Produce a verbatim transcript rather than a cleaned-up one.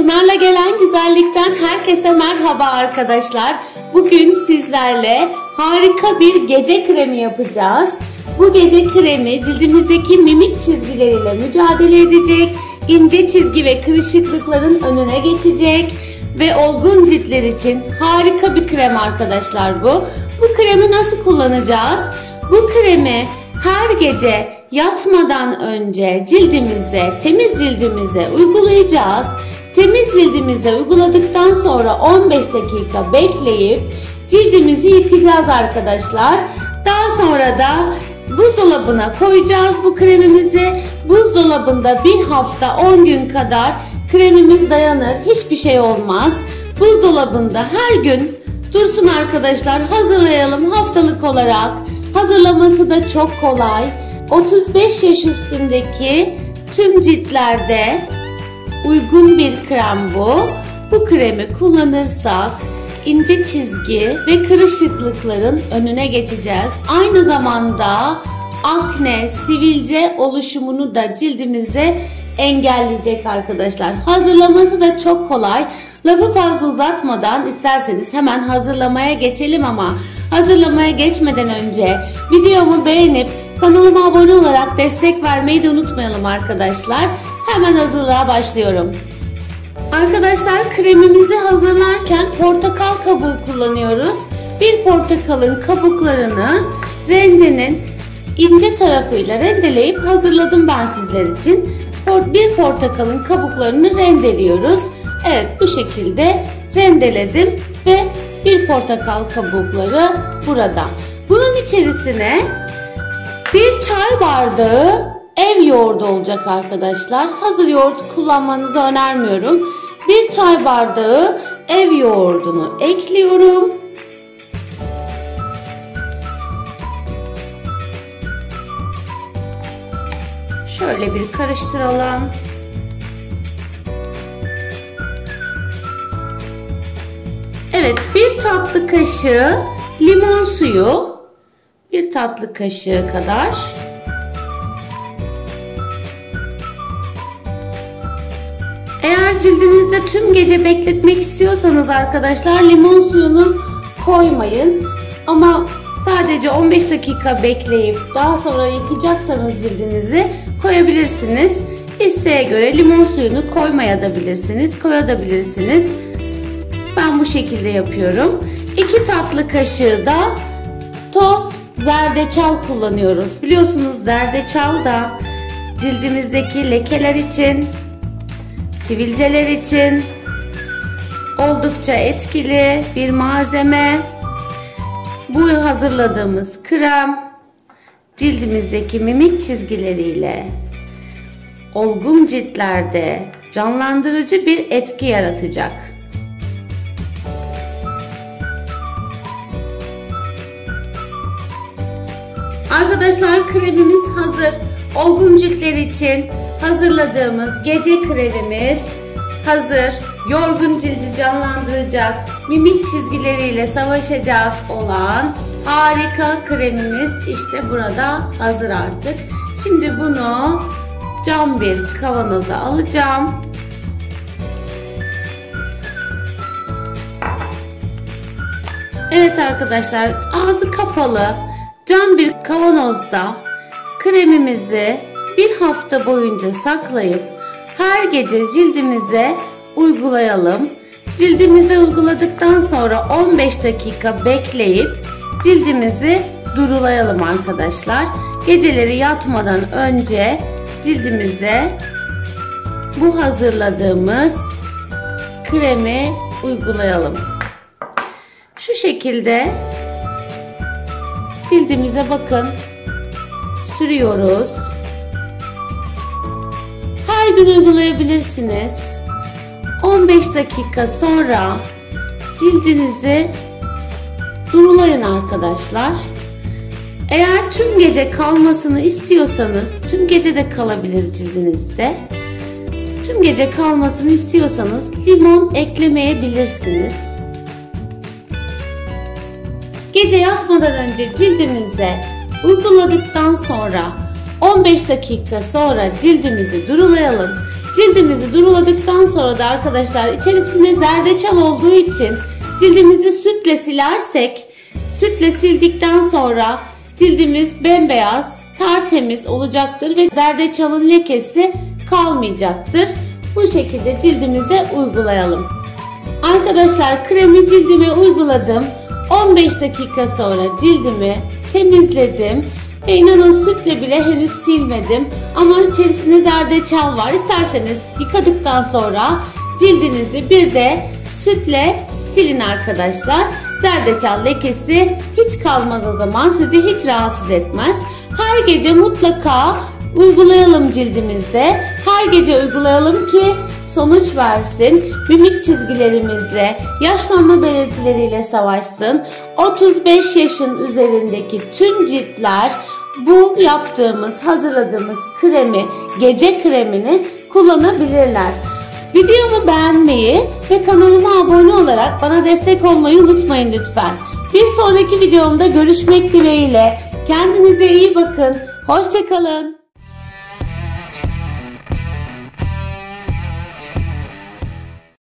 Pınar'la gelen güzellikten herkese merhaba arkadaşlar. Bugün sizlerle harika bir gece kremi yapacağız. Bu gece kremi cildimizdeki mimik çizgileriyle mücadele edecek, ince çizgi ve kırışıklıkların önüne geçecek ve olgun ciltler için harika bir krem arkadaşlar bu. Bu kremi nasıl kullanacağız? Bu kremi her gece yatmadan önce cildimize, temiz cildimize uygulayacağız. Temiz cildimize uyguladıktan sonra on beş dakika bekleyip cildimizi yıkayacağız arkadaşlar. Daha sonra da buzdolabına koyacağız bu kremimizi. Buzdolabında bir hafta on gün kadar kremimiz dayanır. Hiçbir şey olmaz. Buzdolabında her gün dursun arkadaşlar. Hazırlayalım haftalık olarak. Hazırlaması da çok kolay. otuz beş yaş üstündeki tüm ciltlerde uygun bir krem bu. Bu kremi kullanırsak ince çizgi ve kırışıklıkların önüne geçeceğiz. Aynı zamanda akne, sivilce oluşumunu da cildimize engelleyecek arkadaşlar. Hazırlaması da çok kolay. Lafı fazla uzatmadan isterseniz hemen hazırlamaya geçelim ama hazırlamaya geçmeden önce videomu beğenip kanalıma abone olarak destek vermeyi de unutmayalım arkadaşlar. Hemen hazırlığa başlıyorum. Arkadaşlar kremimizi hazırlarken portakal kabuğu kullanıyoruz. Bir portakalın kabuklarını rendenin ince tarafıyla rendeleyip hazırladım ben sizler için. Bir portakalın kabuklarını rendeliyoruz. Evet, bu şekilde rendeledim ve bir portakal kabukları burada. Bunun içerisine bir çay bardağı ev yoğurdu olacak arkadaşlar. Hazır yoğurt kullanmanızı önermiyorum. Bir çay bardağı ev yoğurdunu ekliyorum. Şöyle bir karıştıralım. Evet, bir tatlı kaşığı limon suyu, bir tatlı kaşığı kadar. Eğer cildinizde tüm gece bekletmek istiyorsanız arkadaşlar limon suyunu koymayın. Ama sadece on beş dakika bekleyip daha sonra yıkayacaksanız cildinizi koyabilirsiniz. İsteğe göre limon suyunu koymayabilirsiniz, koyabilirsiniz. Ben bu şekilde yapıyorum. iki tatlı kaşığı da toz zerdeçal kullanıyoruz. Biliyorsunuz zerdeçal da cildimizdeki lekeler için, sivilceler için oldukça etkili bir malzeme. Bu hazırladığımız krem cildimizdeki mimik çizgileriyle olgun ciltlerde canlandırıcı bir etki yaratacak. Arkadaşlar kremimiz hazır. Olgun ciltler için hazırladığımız gece kremimiz hazır. Yorgun cildi canlandıracak, mimik çizgileriyle savaşacak olan harika kremimiz işte burada hazır artık. Şimdi bunu cam bir kavanoza alacağım. Evet arkadaşlar, ağzı kapalı cam bir kavanozda kremimizi bir hafta boyunca saklayıp her gece cildimize uygulayalım. Cildimize uyguladıktan sonra on beş dakika bekleyip cildimizi durulayalım arkadaşlar. Geceleri yatmadan önce cildimize bu hazırladığımız kremi uygulayalım. Şu şekilde cildimize bakın sürüyoruz. Her gün uygulayabilirsiniz. on beş dakika sonra cildinizi durulayın arkadaşlar. Eğer tüm gece kalmasını istiyorsanız, tüm gece de kalabilir cildinizde. Tüm gece kalmasını istiyorsanız limon eklemeyebilirsiniz. Gece yatmadan önce cildimize uyguladıktan sonra on beş dakika sonra cildimizi durulayalım. Cildimizi duruladıktan sonra da arkadaşlar içerisinde zerdeçal olduğu için cildimizi sütle silersek, sütle sildikten sonra cildimiz bembeyaz, tertemiz olacaktır ve zerdeçalın lekesi kalmayacaktır. Bu şekilde cildimize uygulayalım. Arkadaşlar kremi cildime uyguladım. on beş dakika sonra cildimi temizledim. Ve inanın sütle bile henüz silmedim. Ama içerisinde zerdeçal var. İsterseniz yıkadıktan sonra cildinizi bir de sütle silin arkadaşlar. Zerdeçal lekesi hiç kalmaz o zaman. Sizi hiç rahatsız etmez. Her gece mutlaka uygulayalım cildimize. Her gece uygulayalım ki sonuç versin. Mimik çizgilerimizle, yaşlanma belirtileriyle savaşsın. otuz beş yaşın üzerindeki tüm ciltler bu yaptığımız, hazırladığımız kremi, gece kremini kullanabilirler. Videomu beğenmeyi ve kanalıma abone olarak bana destek olmayı unutmayın lütfen. Bir sonraki videomda görüşmek dileğiyle. Kendinize iyi bakın. Hoşça kalın.